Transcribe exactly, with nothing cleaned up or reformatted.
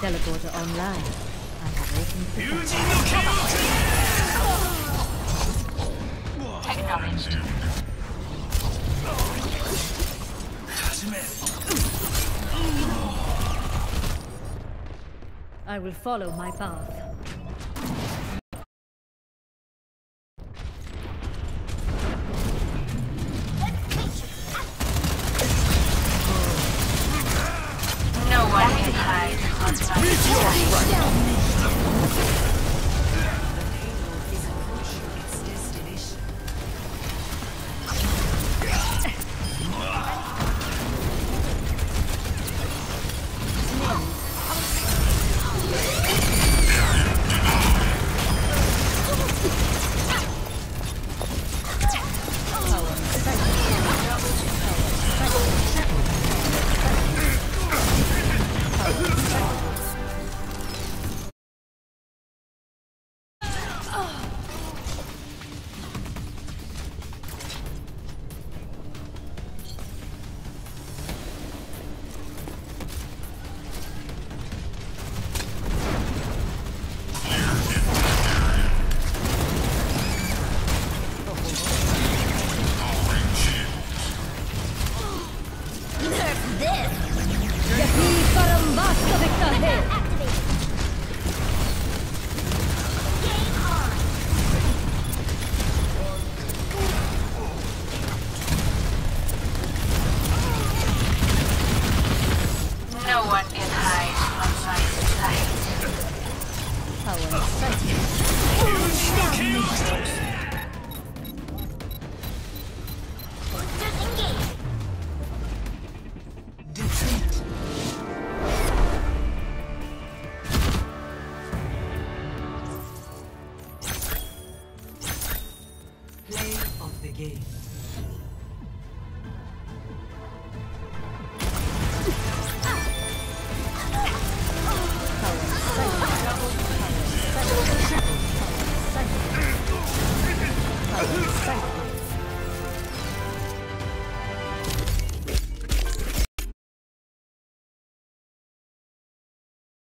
teleporter online. I have opened the Acknowledged. I will follow my path. No one can hide on my No one can hide on my side. Power sight. Defeat. Play of the game.